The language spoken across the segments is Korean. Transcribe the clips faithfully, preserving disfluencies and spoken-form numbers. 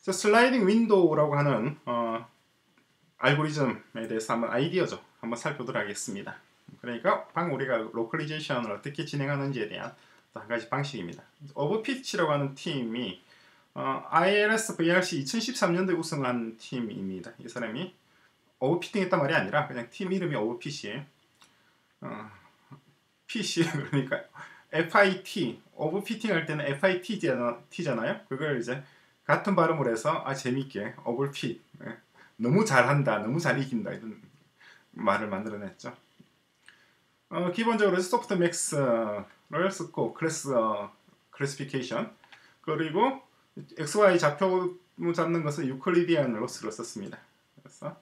슬라이딩 윈도우라고 하는 어, 알고리즘에 대해서 한번 아이디어죠. 한번 살펴보도록 하겠습니다. 그러니까 방금 우리가 로컬리제이션을 어떻게 진행하는지에 대한 한 가지 방식입니다. 오버피치라고 하는 팀이 어, 아이엘에스 브이알씨 이천십삼 년도에 우승한 팀입니다. 이 사람이 오버피팅 했단 말이 아니라 그냥 팀 이름이 오버피치예요. 어, 피씨 그러니까 에프아이티 오버피팅 할 때는 에프아이티잖아요. 그걸 이제 같은 발음을 해서 아 재밌게 오버핏 너무 잘한다, 너무 잘 이긴다 이런 말을 만들어냈죠. 어, 기본적으로 소프트 맥스를 쓰고 클래스 어, 클래시피케이션 그리고 엑스 와이 좌표 잡는 것은 유클리디안 로스를 썼습니다. 그래서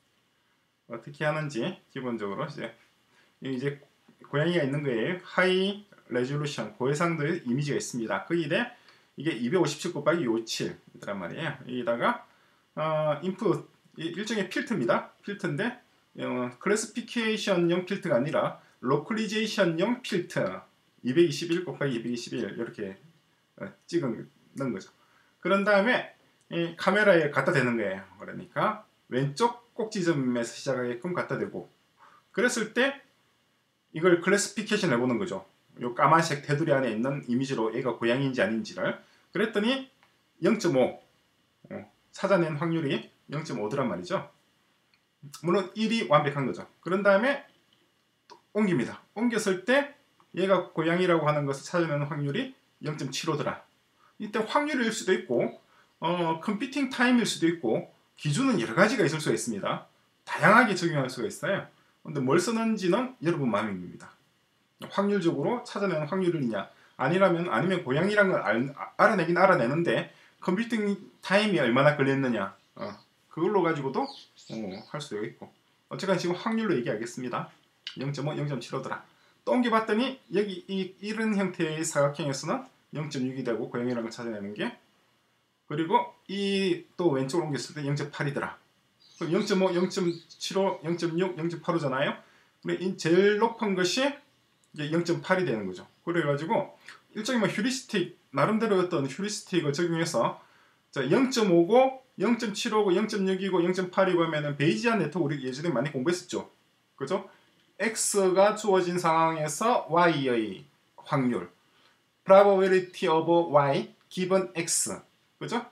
어떻게 하는지 기본적으로 이제 이제 고양이가 있는 거예요. 하이 레졸루션 고해상도의 이미지가 있습니다. 거기에 이게 이백오십칠 곱하기 이백오십칠이란 말이에요. 여기다가 어, 인풋 일종의 필터입니다. 필터인데 어, 클래시피케이션용 필터가 아니라 로컬리제이션용 필터 이백이십일 곱하기 이백이십일 이렇게 어, 찍은 거죠. 그런 다음에 이 카메라에 갖다 대는 거예요. 그러니까 왼쪽 꼭지점에서 시작하게끔 갖다 대고 그랬을 때 이걸 클래시피케이션 해보는 거죠. 요 까만색 테두리 안에 있는 이미지로 얘가 고양이인지 아닌지를 그랬더니 영 점 오 어, 찾아낸 확률이 영 점 오더란 말이죠. 물론 일이 완벽한 거죠. 그런 다음에 옮깁니다. 옮겼을 때 얘가 고양이라고 하는 것을 찾아내는 확률이 영 점 칠오더라. 이때 확률일 수도 있고 어, 컴퓨팅 타임일 수도 있고 기준은 여러 가지가 있을 수가 있습니다. 다양하게 적용할 수가 있어요. 근데 뭘 쓰는지는 여러분 마음입니다. 확률적으로 찾아내는 확률이냐 아니라면 아니면 고양이란 걸 알, 알아내긴 알아내는데 컴퓨팅 타임이 얼마나 걸렸느냐 어, 그걸로 가지고도 어, 할 수도 있고 어쨌든 지금 확률로 얘기하겠습니다. 영 점 오, 영 점 칠오더라. 또 옮겨봤더니 여기 이, 이런 형태의 사각형에서는 영 점 육이 되고 고양이라는 걸 찾아내는 게 그리고 이 또 왼쪽으로 옮겼을 때 영 점 팔이더라. 영 점 오, 영 점 칠오, 영 점 육, 영 점 팔오잖아요. 근데 제일 높은 것이 이제 영 점 팔이 되는 거죠. 그래가지고 일종의 뭐 휴리스틱 나름대로 어떤 휴리스틱을 적용해서 자 영 점 오고 영 점 칠오고 영 점 육이고 영 점 팔이고 하면은 베이지안 네트워크 우리 예전에 많이 공부했었죠. 그죠? X가 주어진 상황에서 Y의 확률 probability of Y given X 그죠?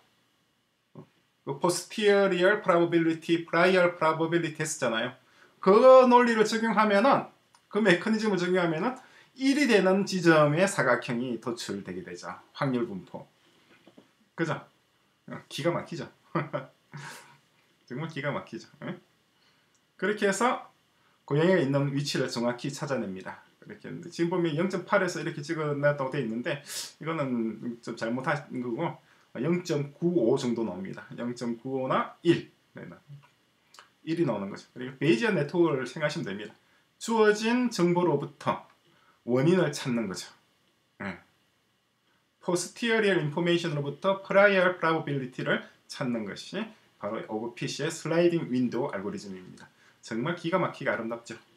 posterior probability, prior probability 했었잖아요. 그 논리를 적용하면은 그 메커니즘을 적용하면은 일이 되는 지점에 사각형이 도출되게 되죠. 확률 분포. 그죠? 기가 막히죠. 정말 기가 막히죠. 그렇게 해서 고양이가 있는 위치를 정확히 찾아냅니다. 이렇게 했는데 지금 보면 영 점 팔에서 이렇게 찍어놨다고 되어 있는데 이거는 좀 잘못한 거고 영 점 구오 정도 나옵니다. 영 점 구오나 일 일이 나오는 거죠. 그리고 베이지안 네트워크를 생각하시면 됩니다. 주어진 정보로부터 원인을 찾는 거죠. 네. posterior information으로부터 prior probability를 찾는 것이 바로 오버피시의 슬라이딩 윈도우 알고리즘입니다. 정말 기가 막히게 아름답죠.